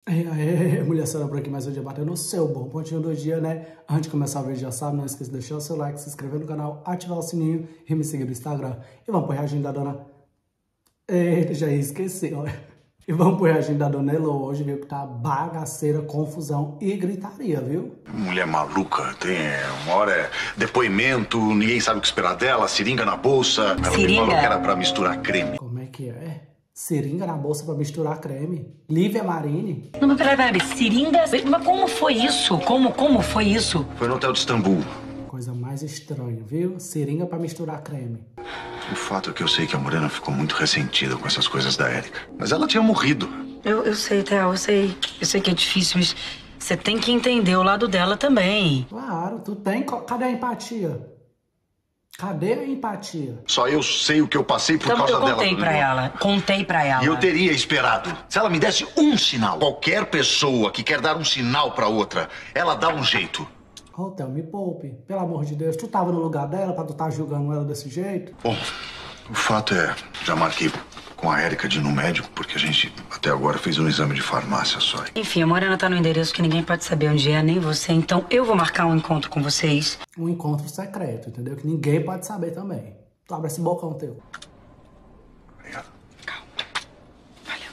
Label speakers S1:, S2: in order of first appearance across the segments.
S1: Mulher Sara por aqui, mais um dia batendo o seu bom pontinho do dia, né? Antes de começar o vídeo, já sabe, não esqueça de deixar o seu like, se inscrever no canal, ativar o sininho e me seguir no Instagram. E vamos pro reagindo da dona... Eita, já esqueci, olha. E vamos pro reagindo da dona Elo hoje, viu? Que tá bagaceira, confusão e gritaria, viu?
S2: Mulher maluca, tem uma hora é depoimento, ninguém sabe o que esperar dela, seringa na bolsa. Ela me falou que era pra misturar creme.
S1: Como é que é? Seringa na bolsa pra misturar creme? Lívia Marini?
S3: Não, mas peraí, seringa? Mas como foi isso? Como foi isso?
S2: Foi no hotel de Istambul.
S1: Coisa mais estranha, viu? Seringa pra misturar creme.
S2: O fato é que eu sei que a Morena ficou muito ressentida com essas coisas da Érica. Mas ela tinha morrido.
S3: Eu sei, Theo, eu sei que é difícil, mas você tem que entender o lado dela também.
S1: Claro, tu tem... Cadê a empatia? Cadê a empatia?
S2: Só eu sei o que eu passei por causa dela.
S3: Eu contei pra ela.
S2: E eu teria esperado. Se ela me desse um sinal. Qualquer pessoa que quer dar um sinal pra outra, ela dá um jeito.
S1: Ô, Theo, me poupe. Pelo amor de Deus, tu tava no lugar dela pra tu tá julgando ela desse jeito?
S2: Bom, o fato é, já marquei com a Érica de ir no médico, porque a gente até agora fez um exame de farmácia só.
S3: Enfim, a Morena tá no endereço que ninguém pode saber onde é, nem você. Então eu vou marcar um encontro com vocês.
S1: Um encontro secreto, entendeu? Que ninguém pode saber também. Tu abre esse bocão teu.
S2: Obrigado.
S3: Calma. Valeu.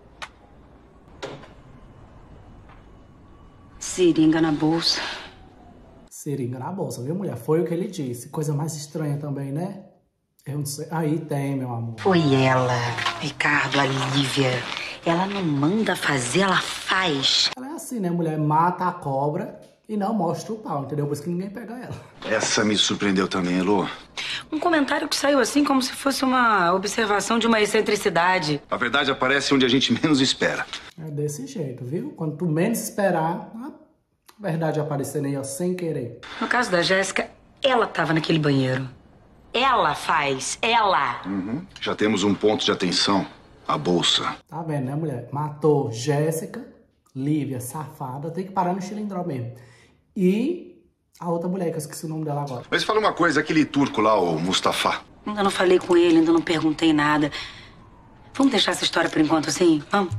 S3: Seringa na bolsa.
S1: Seringa na bolsa, viu, mulher? Foi o que ele disse. Coisa mais estranha também, né? Eu não sei. Aí tem, meu amor.
S3: Foi ela, Ricardo, a Lívia. Ela não manda fazer, ela faz.
S1: Ela é assim, né, mulher? Mata a cobra e não mostra o pau, entendeu? Por isso que ninguém pega ela.
S2: Essa me surpreendeu também, Elô.
S3: Um comentário que saiu assim como se fosse uma observação de uma excentricidade.
S2: A verdade aparece onde a gente menos espera.
S1: É desse jeito, viu? Quando tu menos esperar, a verdade aparecendo aí, ó, sem querer.
S3: No caso da Jéssica, ela tava naquele banheiro. Ela faz, ela.
S2: Já temos um ponto de atenção. A bolsa.
S1: Tá vendo, né, mulher? Matou Jéssica, Lívia, safada. Tem que parar no xilindró mesmo. E a outra mulher, que eu esqueci o nome dela agora.
S2: Mas fala uma coisa, aquele turco lá, o Mustafa.
S3: Ainda não falei com ele, ainda não perguntei nada. Vamos deixar essa história por enquanto assim? Vamos?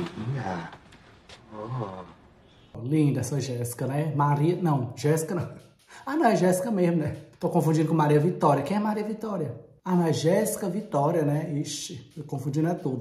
S1: Linda essa Jéssica, né? Maria... Não, Jéssica não. Ah, não, é Jéssica mesmo, né? Tô confundindo com Maria Vitória. Quem é Maria Vitória? Ah, não, é Jéssica Vitória, né? Ixi, eu confundindo é tudo.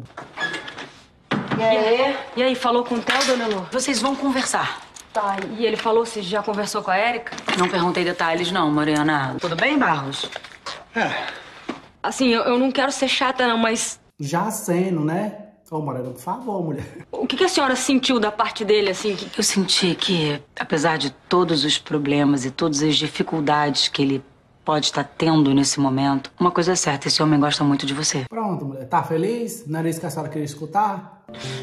S4: E aí, falou com o Theo, dona Elô?
S3: Vocês vão conversar.
S4: Tá, e ele falou se já conversou com a Érica?
S3: Não perguntei detalhes não, Morena. Tudo bem, Barros?
S4: Assim, eu não quero ser chata não, mas...
S1: Já sendo, né? Ô, Morena, por favor, mulher.
S4: O que a senhora sentiu da parte dele, assim?
S3: Eu senti que, apesar de todos os problemas e todas as dificuldades que ele pode estar tendo nesse momento, uma coisa é certa, esse homem gosta muito de você.
S1: Pronto, mulher. Tá feliz? Não era isso que a senhora queria escutar?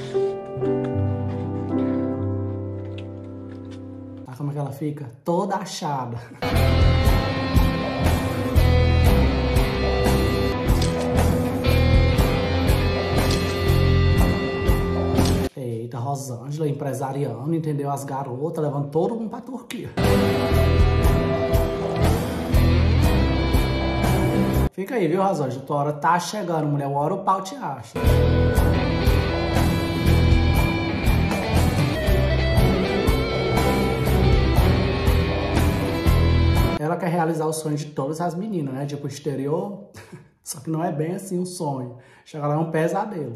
S1: Olha como é que ela fica? Toda achada. Eita, Rosângela empresariando, entendeu? As garotas levando todo mundo pra Turquia. Fica aí, viu, Rosângela? Tua hora tá chegando, mulher. Uma hora o pau te acha. Ela quer realizar o sonho de todas as meninas, né? De ir pro exterior. Só que não é bem assim um sonho. Chega lá é um pesadelo.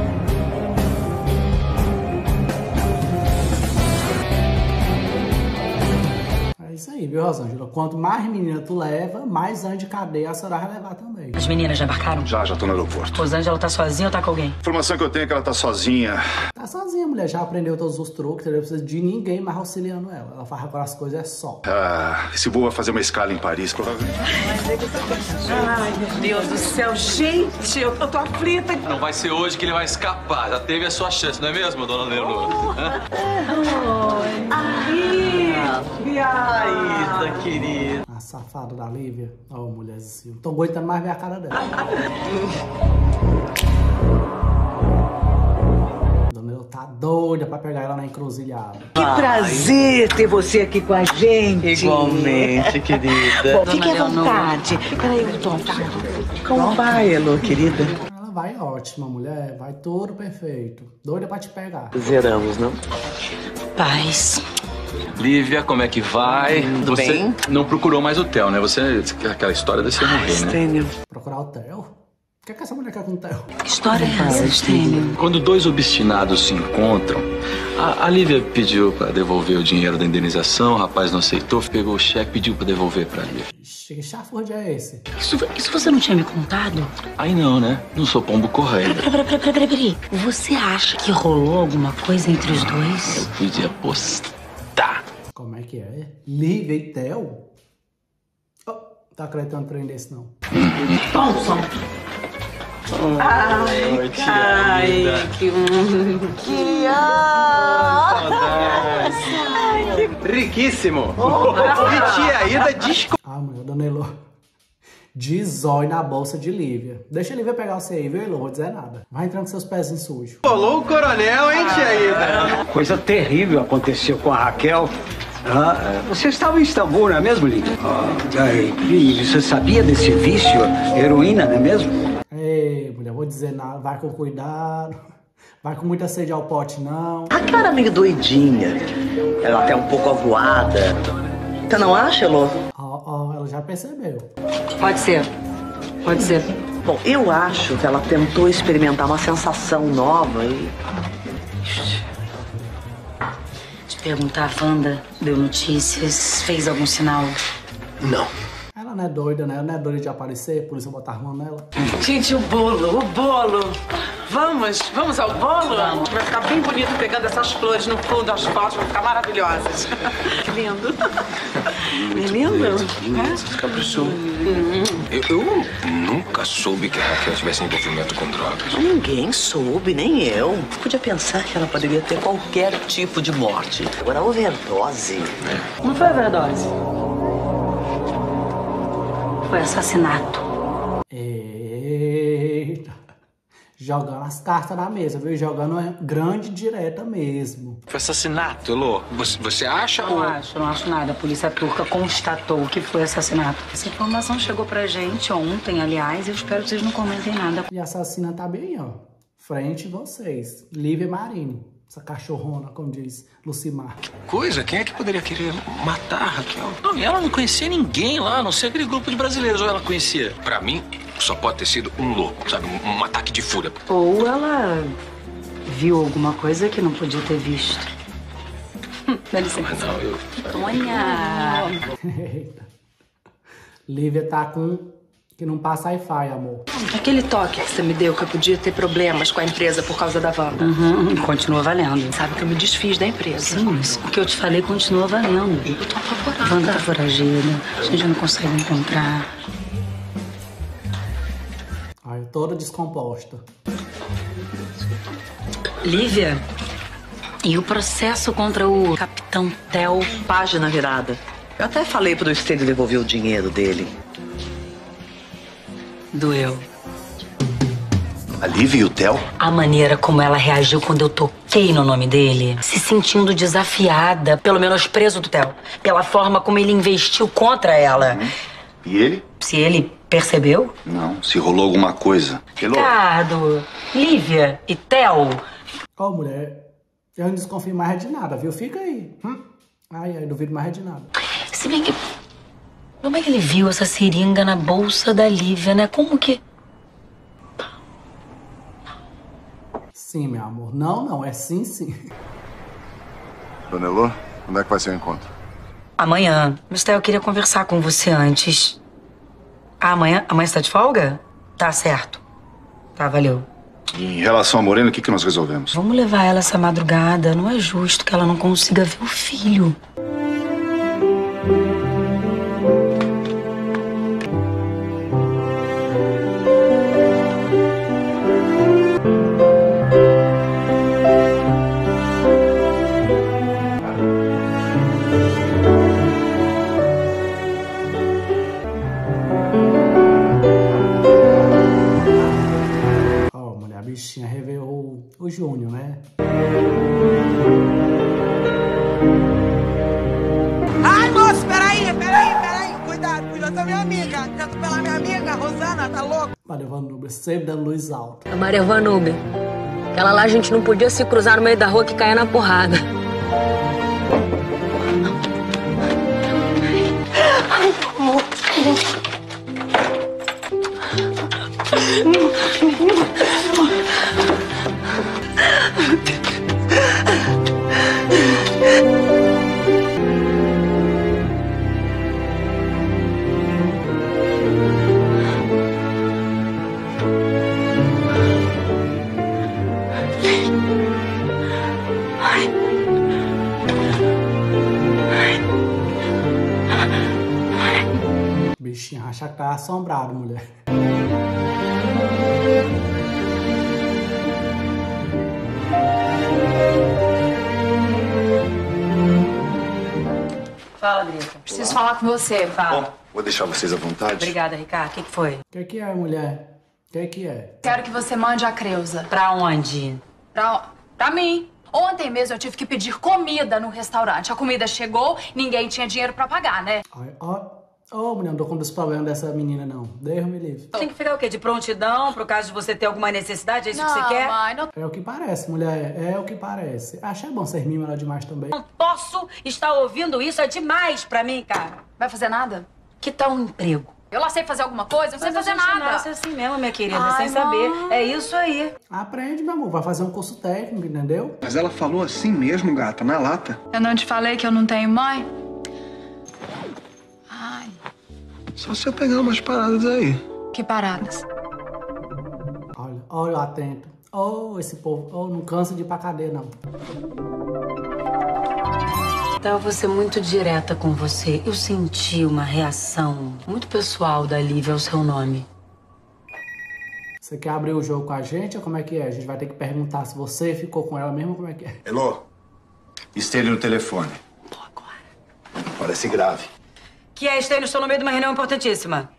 S1: É isso aí, viu, Rosângela? Quanto mais menina tu leva, mais anos de cadeia a senhora vai levar também.
S3: As meninas já embarcaram?
S2: Já tô no aeroporto.
S3: Rosângela tá sozinha ou tá com alguém?
S2: A informação que eu tenho é que ela tá sozinha.
S1: Tá sozinha, mulher. Já aprendeu todos os truques, entendeu? Não precisa de ninguém mais auxiliando ela. Ela faz agora as coisas é só.
S2: Esse voo vai fazer uma escala em Paris, provavelmente.
S3: Ai, meu Deus do céu. Gente, eu tô aflita.
S5: Não vai ser hoje que ele vai escapar. Já teve a sua chance, não é mesmo, dona Leonor?
S3: Ai, Isa, querida.
S1: A safada da Lívia. Ó, mulherzinha. Não tô aguentando mais ver a cara dela. Dona Eu tá doida pra pegar ela na encruzilhada.
S6: Que prazer ter você aqui com a gente.
S7: Igualmente, querida.
S6: Bom, fique à vontade. Peraí, Tom. Como vai, Elô, querida?
S1: Ela Ah, vai ótima, mulher. Vai tudo perfeito. Doida pra te pegar.
S7: Zeramos, não?
S3: Paz.
S5: Lívia, como é que vai?
S7: Tudo
S5: Você
S7: bem?
S5: não procurou mais o Theo, né? Você, aquela história desse morrer, né?
S7: Stênio.
S1: Procurar o Theo? O que essa mulher quer com o Theo?
S3: Que história é essa, Stênio?
S5: Quando dois obstinados se encontram, a Lívia pediu pra devolver o dinheiro da indenização, o rapaz não aceitou, pegou o cheque e pediu pra devolver pra Lívia.
S1: Ixi, que chafurde é esse?
S3: Isso você não tinha me contado?
S5: Aí não, né? Não sou pombo correio.
S3: Peraí. Você acha que rolou alguma coisa entre os dois?
S5: Eu podia apostar.
S1: Como é que é? Lívia e Theo? Oh, tá acreditando no trem desse, não.
S3: Paulson!
S7: Ai, que riquíssimo! E tia Ida
S1: Ah, mulher, dona Elô. De zóio na bolsa de Lívia. Deixa a Lívia pegar você aí, viu, Elô? Não vou dizer nada. Vai entrando com seus pezinhos sujos.
S7: Rolou o coronel, hein, tia Ida?
S8: Coisa terrível aconteceu com a Raquel. Você estava em Istambul, não é mesmo, Lívia? E você sabia desse vício? Heroína, não é mesmo?
S1: Ei, mulher, vou dizer nada. Vai com cuidado. Vai com muita sede ao pote, não.
S6: Raquel era meio doidinha. Ela até um pouco avoada. Você não acha, Elô?
S1: Ó, ela já percebeu.
S3: Pode ser.
S6: Bom, eu acho que ela tentou experimentar uma sensação nova e...
S3: Te perguntar, a Wanda deu notícias, fez algum sinal?
S7: Não.
S1: Ela não é doida, né? Ela não é doida de aparecer, por isso eu botar a mão nela.
S9: Gente, o bolo. Vamos ao bolo? Vai ficar bem bonito pegando essas flores no fundo, as fotos vão ficar maravilhosas. Que lindo. É lindo?
S10: Caprichou. Eu nunca soube que a Raquel tivesse envolvimento com drogas.
S6: Ninguém soube, nem eu. Podia pensar que ela poderia ter qualquer tipo de morte. Agora, overdose.
S3: Não foi overdose. Foi assassinato.
S1: Eita. Jogando as cartas na mesa, viu? Jogando grande direta mesmo.
S10: Foi assassinato, Elô. Você acha ou...
S3: Não acho nada. A polícia turca constatou que foi assassinato. Essa informação chegou pra gente ontem, aliás. Eu espero que vocês não comentem nada.
S1: E a assassina tá bem, ó. Frente de vocês. Lívia Marinho. Essa cachorrona, como diz Lucimar.
S10: Coisa? Quem é que poderia querer matar a Raquel?
S5: Não, e ela não conhecia ninguém lá, a não ser aquele grupo de brasileiros, ou ela conhecia?
S10: Pra mim, só pode ter sido um louco, sabe? Um ataque de fúria.
S3: Ou ela viu alguma coisa que não podia ter visto. Dá licença.
S10: Mas não, eu...
S3: Tonha!
S1: Eita. Lívia tá com... que não passa Wi-Fi, amor.
S9: Aquele toque que você me deu que eu podia ter problemas com a empresa por causa da Wanda.
S3: Continua valendo.
S9: Sabe que eu me desfiz da empresa.
S3: Sim, mas o que eu te falei continua valendo.
S9: Eu tô apavorada.
S3: Wanda tá foragida. A gente não consegue encontrar.
S1: Ai, toda descomposta.
S3: Lívia, e o processo contra o Capitão Theo?
S6: Página virada. Eu até falei pro Estênio devolver o dinheiro dele.
S3: Doeu.
S2: A Lívia e o Theo?
S3: A maneira como ela reagiu quando eu toquei no nome dele, se sentindo desafiada pelo menosprezo do Theo, pela forma como ele investiu contra ela.
S2: E ele?
S3: Se ele percebeu?
S2: Não, se rolou alguma coisa.
S3: Ricardo, Lívia e Theo.
S1: Ó, mulher, eu não desconfio mais de nada, viu? Fica aí. Ai, duvido mais de nada.
S3: Se bem que... Como é que ele viu essa seringa na bolsa da Lívia, né? Como que...
S1: Sim, meu amor. Não, é sim, sim.
S2: Dona Elô, quando é que vai ser o encontro?
S3: Amanhã. Mas eu queria conversar com você antes. Ah, amanhã? Amanhã você tá de folga? Tá certo. Tá, valeu.
S2: Em relação a Morena, o que nós resolvemos?
S3: Vamos levar ela essa madrugada. Não é justo que ela não consiga ver o filho.
S1: A bichinha revelou o Júnior, né?
S9: Ai, moço, peraí. Cuidado da minha amiga. Tento pela minha amiga, Rosana, tá louco?
S1: Mas Maria Vanúbia, sempre dando luz alta.
S11: A Maria Vanúbia. Aquela lá a gente não podia se cruzar no meio da rua que caia na porrada.
S1: Bichinho, acha que tá assombrado, mulher.
S3: Fala, Drica.
S12: Preciso falar com você.
S3: Fala.
S2: Bom, vou deixar vocês à vontade.
S3: Obrigada, Ricardo. O que foi?
S1: O que é, mulher? O que é?
S12: Quero que você mande a Creuza.
S3: Pra onde?
S12: Pra mim. Ontem mesmo eu tive que pedir comida no restaurante. A comida chegou, ninguém tinha dinheiro pra pagar, né?
S1: Mulher, não dou conta dos problemas dessa menina, não. Deus me livre.
S3: Tem que ficar o quê? De prontidão, pro caso de você ter alguma necessidade? É isso que você quer?
S12: Mãe, não...
S1: É o que parece, mulher. É o que parece. Achei bom ser mimada demais também.
S3: Não posso estar ouvindo isso. É demais pra mim, cara.
S12: Vai fazer nada?
S3: Que tal um emprego?
S12: Eu lá sei fazer alguma coisa? Eu não sei fazer nada.
S3: Nasce assim mesmo, minha querida,
S12: Ai,
S3: sem saber.
S12: mãe.
S3: É isso aí.
S1: Aprende, meu amor. Vai fazer um curso técnico, entendeu?
S7: Mas ela falou assim mesmo, gata, na lata.
S12: Eu não te falei que eu não tenho mãe? Ai.
S7: Só se eu pegar umas paradas aí.
S12: Que paradas?
S1: Olha, atento. Esse povo, não cansa de ir pra cadeia, não.
S3: Então, eu vou ser muito direta com você. Eu senti uma reação muito pessoal da Lívia ao seu nome.
S1: Você quer abrir o jogo com a gente ou como é que é? A gente vai ter que perguntar se você ficou com ela mesmo ou como é que é.
S2: Elô, esteja no telefone.
S3: Tô agora.
S2: Parece grave.
S3: Que é, Estênio? Estou no meio de uma reunião importantíssima.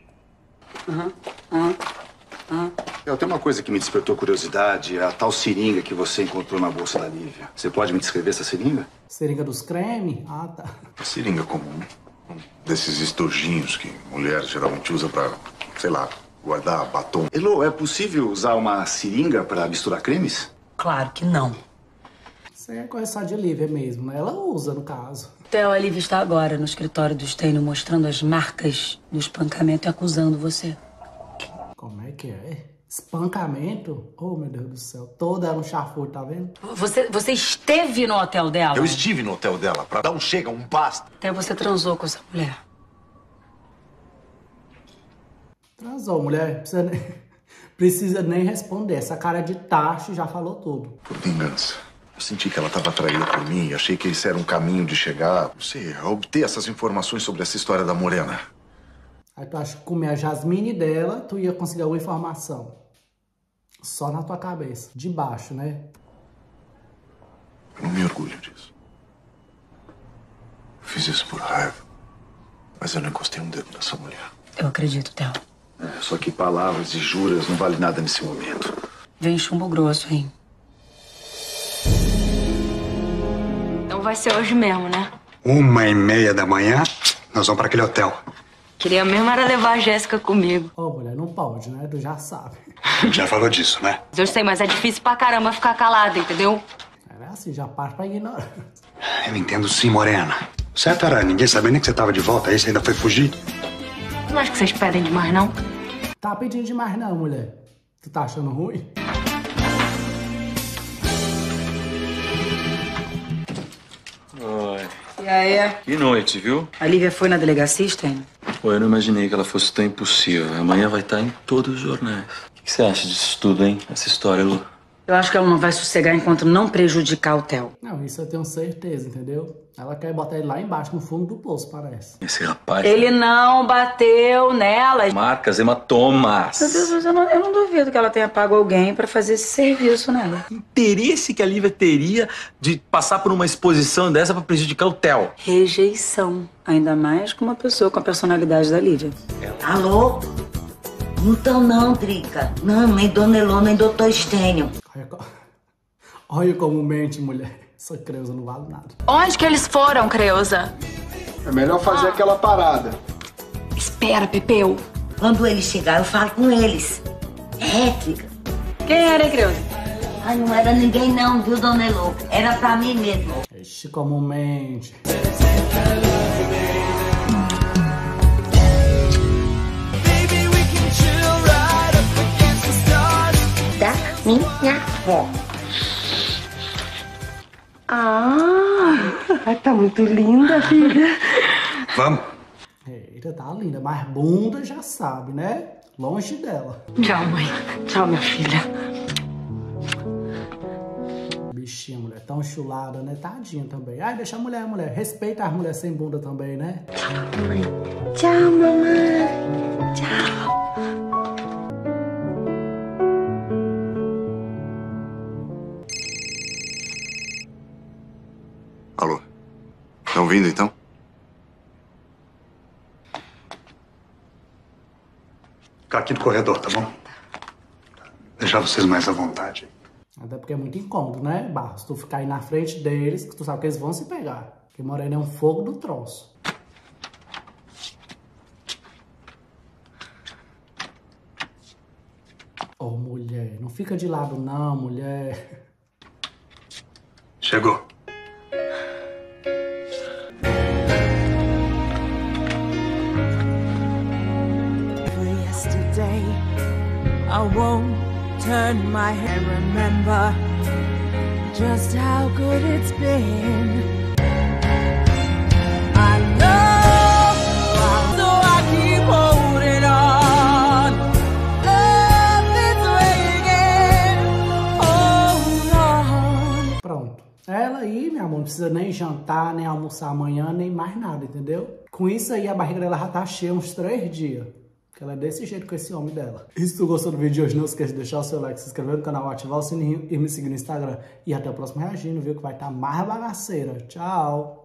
S2: Tem uma coisa que me despertou curiosidade, é a tal seringa que você encontrou na bolsa da Lívia. Você pode me descrever essa seringa?
S1: Seringa dos cremes? Ah, tá.
S2: A seringa comum. Um desses estojinhos que mulher geralmente usa pra, sei lá, guardar batom. Elô, é possível usar uma seringa pra misturar cremes?
S3: Claro que não.
S1: Isso aí é coisa só de Lívia mesmo, né? Ela usa, no caso.
S3: Theo, a Lívia está agora no escritório do Estênio mostrando as marcas do espancamento e acusando você.
S1: Como é que é? Espancamento? Oh, meu Deus do céu. Toda no chafur, tá vendo?
S3: Você esteve no hotel dela?
S2: Eu estive no hotel dela pra dar um chega, um basta.
S3: Theo, você transou com essa mulher?
S1: Transou, mulher. Precisa nem responder. Essa cara de tacho já falou tudo.
S2: Por vingança. Eu senti que ela estava atraída por mim e achei que esse era um caminho de chegar, não sei, a obter essas informações sobre essa história da Morena.
S1: Aí tu acha que comer a Jasmine dela, tu ia conseguir alguma informação. Só na tua cabeça. De baixo, né?
S2: Eu não me orgulho disso. Eu fiz isso por raiva. Mas eu não encostei um dedo nessa mulher.
S3: Eu acredito, Theo.
S2: Só que palavras e juras não valem nada nesse momento.
S3: Vem chumbo grosso, hein?
S4: Então vai ser hoje mesmo, né?
S8: 1h30 da manhã, nós vamos para aquele hotel.
S4: Queria mesmo era levar a Jéssica comigo.
S1: Ô, mulher, não pode, né? Tu já sabe.
S8: Já falou disso, né?
S4: Eu sei, mas é difícil pra caramba ficar calada, entendeu?
S1: É assim, já parte pra ignorar.
S8: Eu entendo sim, Morena. Certo era ninguém sabendo que você tava de volta aí, você ainda foi fugir?
S4: Tu não acha que vocês pedem demais, não?
S1: Tá pedindo demais não, mulher. Tu tá achando ruim?
S5: Oi.
S3: E aí?
S5: Que noite, viu?
S3: A Lívia foi na delegacia, Estênio?
S5: Pô, eu não imaginei que ela fosse tão impossível. Amanhã vai estar em todos os jornais. O que você acha disso tudo, hein? Essa história, Lu?
S3: Eu acho que ela não vai sossegar enquanto não prejudicar o Theo.
S1: Não, isso eu tenho certeza, entendeu? Ela quer botar ele lá embaixo, no fundo do poço, parece.
S5: Esse rapaz...
S3: Ele não bateu nela.
S5: Marcas, hematomas.
S3: Meu Deus, mas eu não duvido que ela tenha pago alguém pra fazer esse serviço nela.
S5: Interesse que a Lívia teria de passar por uma exposição dessa pra prejudicar o Theo.
S3: Rejeição. Ainda mais com uma pessoa com a personalidade da Lívia.
S6: Alô? Então não, Drica. Não, nem Dona Elô, nem Doutor Estênio.
S1: Olha como mente, mulher. Essa Creuza não vale nada.
S12: Onde que eles foram, Creuza?
S7: É melhor fazer aquela parada.
S12: Espera, Pepeu.
S13: Quando eles chegarem, eu falo com eles. Réplica.
S4: Quem era, hein, Creuza?
S13: Ai, não era ninguém não, viu, dona Elô? Era pra mim mesmo.
S1: Ixi, como mente.
S13: Da minha avó.
S9: Tá muito linda, filha.
S7: Vamos.
S1: Eita, tá linda, mas bunda já sabe, né? Longe dela.
S9: Tchau, mãe. Tchau, minha filha.
S1: Bichinha, mulher, tão chulada, né? Tadinha também. Ai, deixa a mulher. Respeita as mulheres sem bunda também, né?
S13: Tchau, mamãe. Tchau, mamãe. Tchau.
S2: Alô? Tá ouvindo, então?
S14: Ficar aqui no corredor, tá bom? Deixar vocês mais à vontade.
S1: Até porque é muito incômodo, né, Barros? Tu ficar aí na frente deles, que tu sabe que eles vão se pegar. Porque Morena é um fogo do troço. Ô, mulher, não fica de lado não, mulher.
S14: Chegou.
S15: I won't turn my head, remember just how good it's been. I know, so I keep holding on. Love is waiting, hold on.
S1: Pronto. Ela aí, meu amor, não precisa nem jantar, nem almoçar amanhã, nem mais nada, entendeu? Com isso aí, a barriga dela já tá cheia uns 3 dias. Que ela é desse jeito com esse homem dela. E se tu gostou do vídeo de hoje, não esqueça de deixar o seu like, se inscrever no canal, ativar o sininho e me seguir no Instagram. E até o próximo Reagindo, viu? Que vai estar mais bagaceira. Tchau!